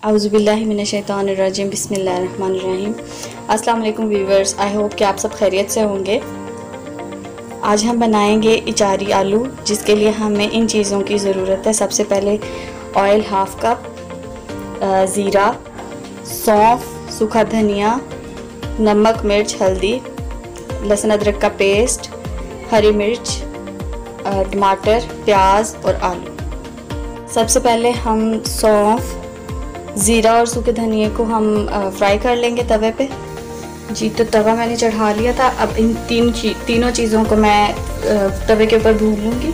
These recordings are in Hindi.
औज़ुबिल्लाहि मिनश्शैतानिर्रजीम बिस्मिल्लाहिर्रहमानिर्रहीम। अस्सलाम वालेकुम व्यूवर्स, आई होप कि आप सब खैरियत से होंगे। आज हम बनाएंगे इचारी आलू, जिसके लिए हमें इन चीज़ों की ज़रूरत है। सबसे पहले ऑयल हाफ़ कप, ज़ीरा, सौंफ, सूखा धनिया, नमक, मिर्च, हल्दी, लहसुन अदरक का पेस्ट, हरी मिर्च, टमाटर, प्याज और आलू। सबसे पहले हम सौंफ, ज़ीरा और सूखे धनिए को हम फ्राई कर लेंगे तवे पे। जी, तो तवा मैंने चढ़ा लिया था। अब इन तीनों चीज़ों को मैं तवे के ऊपर भून लूँगी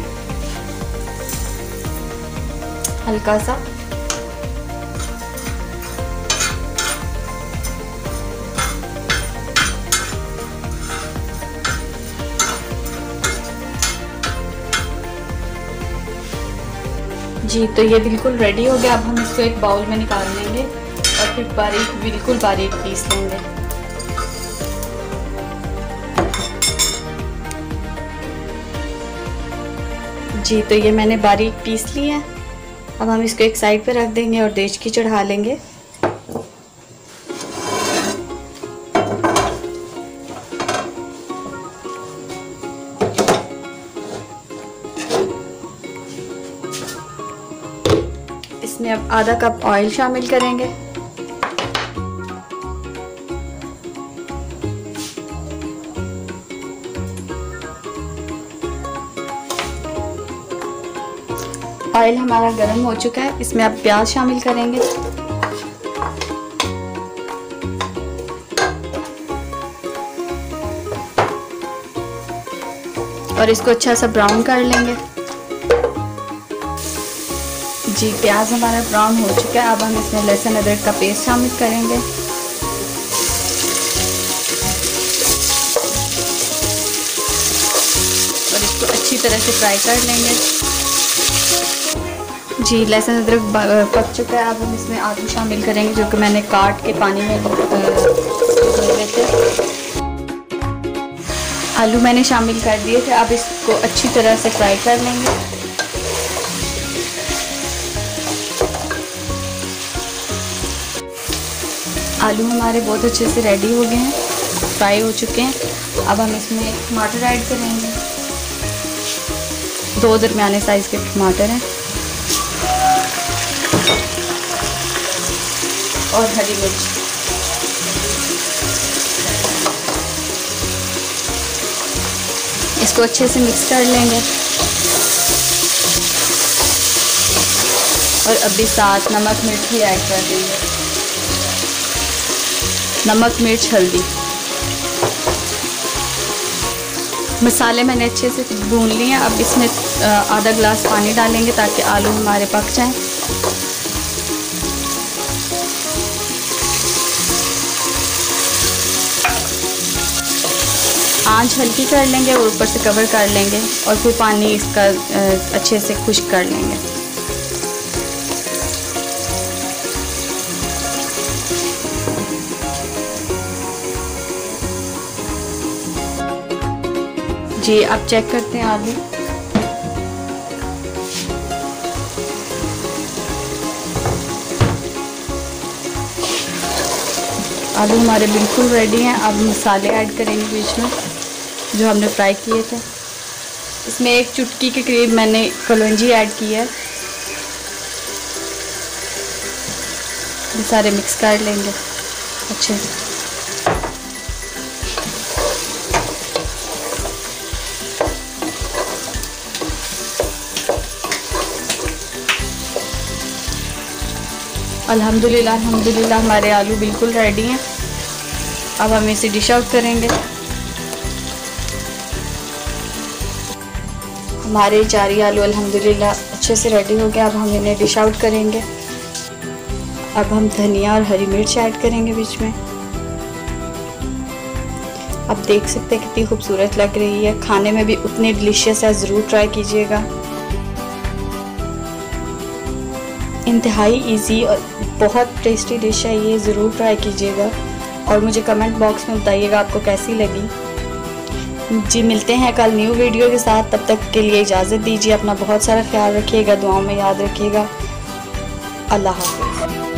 हल्का सा। जी, तो ये बिल्कुल रेडी हो गया। अब हम इसको एक बाउल में निकाल लेंगे और फिर बिल्कुल बारीक पीस लेंगे। जी, तो ये मैंने बारीक पीस लिया है। अब हम इसको एक साइड पे रख देंगे और देचकी चढ़ा लेंगे। इसमें अब आधा कप ऑयल शामिल करेंगे। ऑयल हमारा गर्म हो चुका है। इसमें अब प्याज शामिल करेंगे। और इसको अच्छा सा ब्राउन कर लेंगे। जी, प्याज हमारा ब्राउन हो चुका है। अब हम इसमें लहसुन अदरक का पेस्ट शामिल करेंगे। और इसको अच्छी तरह से फ्राई कर लेंगे। जी, लहसुन अदरक पक चुका है। अब हम इसमें आलू शामिल करेंगे, जो कि मैंने काट के पानी में रखे थे। आलू मैंने शामिल कर दिए थे। अब इसको अच्छी तरह से फ्राई कर लेंगे। आलू हमारे बहुत अच्छे से रेडी हो गए हैं, फ्राई हो चुके हैं। अब हम इसमें टमाटर ऐड करेंगे। 2 दरमियाने साइज़ के टमाटर हैं और हरी मिर्च। इसको अच्छे से मिक्स कर लेंगे। और अभी साथ नमक मिर्च भी ऐड कर देंगे। नमक, मिर्च, हल्दी। मसाले मैंने अच्छे से भून लिए हैं। अब इसमें आधा गिलास पानी डालेंगे ताकि आलू हमारे पक जाएं। आंच हल्की कर लेंगे और ऊपर से कवर कर लेंगे और फिर पानी इसका अच्छे से खुश्क कर लेंगे। जी, अब चेक करते हैं आलू। आलू हमारे बिल्कुल रेडी हैं। अब मसाले ऐड करेंगे बीच में, जो हमने फ्राई किए थे। इसमें 1 चुटकी के करीब मैंने कलौंजी ऐड की है। ये सारे मिक्स कर लेंगे अच्छे से। अल्हम्दुलिल्लाह हमारे आलू बिल्कुल रेडी हैं। अब हम इसे डिश आउट करेंगे। हमारे इचारी आलू अल्हम्दुलिल्लाह अच्छे से रेडी हो गया। अब हम इन्हें डिश आउट करेंगे। अब हम धनिया और हरी मिर्च ऐड करेंगे बीच में। अब देख सकते हैं कितनी खूबसूरत लग रही है। खाने में भी उतनी डिलीशियस है, ज़रूर ट्राई कीजिएगा। इंतहाई इजी और बहुत टेस्टी डिश है ये, ज़रूर ट्राई कीजिएगा। और मुझे कमेंट बॉक्स में बताइएगा आपको कैसी लगी। जी, मिलते हैं कल न्यू वीडियो के साथ। तब तक के लिए इजाज़त दीजिए। अपना बहुत सारा ख्याल रखिएगा, दुआओं में याद रखिएगा। अल्लाह हाफ़िज़।